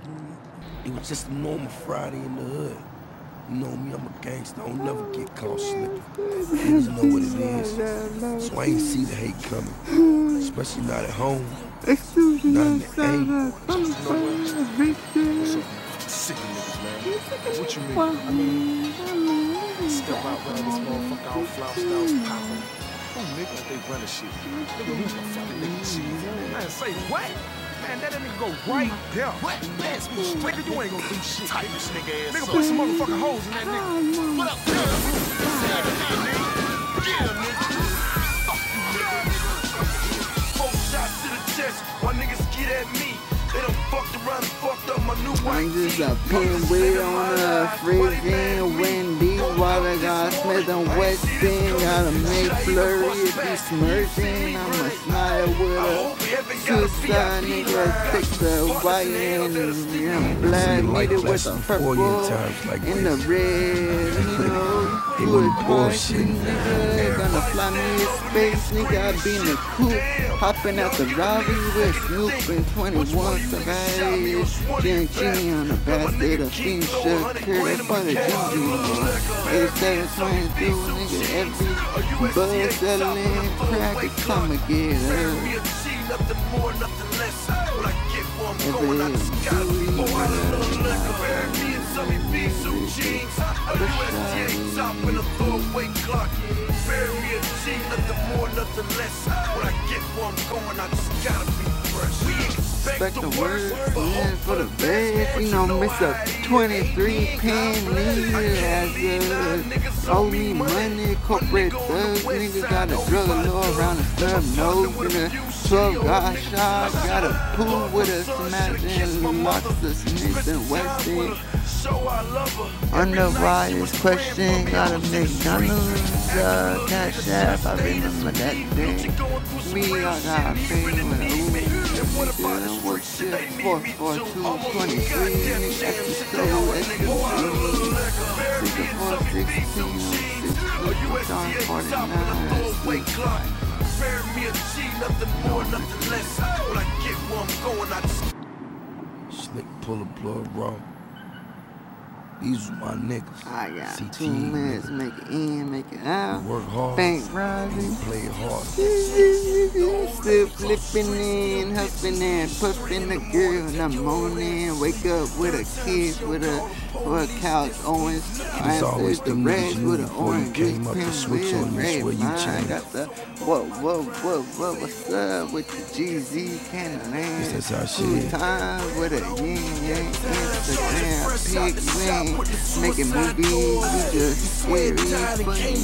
It was just a normal Friday in the hood. You know me, I'm a gangster, I don't never get caught slipping. Niggas know what it is, so I ain't see the hate coming. Especially not at home, not in the A. Sick of niggas, man. What you mean? I mean, step out around this motherfucker, all flout styles poppin'. Don't nigga like they running shit. Nigga, who's the fucking nigga shit? Man, say what? Man, that nigga go right there. What? Pass me straight. Nigga, you ain't gonna do shit. Typist nigga ass. Nigga, put some motherfucking hoes in that nigga. What up, nigga? Yeah, nigga. Fuck you, nigga. 4 shots to the chest. Why niggas get at me? They done fucked around and fucked up my new wife. I'm just a pinwheel on a freezing windy water. Got Smith and Weston, gotta make flurry if you smirching. I'm a sniper with a suicide nigga, fix the white and black, made it with the purple and the red, you know. Good bullshit, nigga, gonna fly me in space, nigga. I be in the coupe, hopping out the lobby with Snoop and 21 Savage. Genie on the back of the fiend shut curve for the Gigi. 8722, nigga, every buzz settling, crack it, come and get up. Expect the word for the bed, you know, miss a 23 penny as owe me money, corporate thugs, nigga got a drug law around the stub nose, and a 12 got shot, got a pool with a smashing, lots of Smith and Weston. On the wires question, got a McDonald's, cash app, I remember that day. Me, I got paid with a work shit, 44223, nigga, extra slow, extra Slick pull a plug raw. These are my niggas. I got CT, 2 minutes, make it in, make it out. Work hard, Bank rising, play hard. still flipping in, huffing and puffing the girl in the morning. Wake up with a kiss, with a couch, orange. I answered the reds with an orange came up and switch on this where you change. Got the what's up with the GZ Candyland? That's how shit Two is. times with a yin Instagram pic wing. Making movies, we just scary, funny,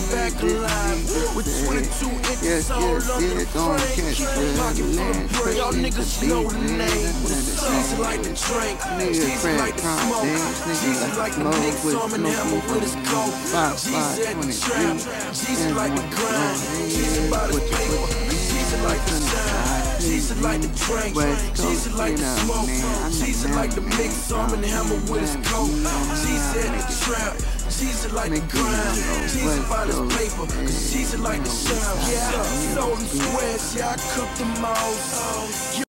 yes, don't catch the land, y'all niggas know the name. She's like the drink, she's like the smoke, she's like the big storm and hammer with his coat. She's at the trap, she's like the grind, she's about the paper, she's like the shine, she's like the drink, she's like the smoke, she's like the big storm and hammer with his coat. She's at the trap, she's like the grind, she's about his paper, she's like the shine. Yeah, I sold them squares, yeah, I cooked them all.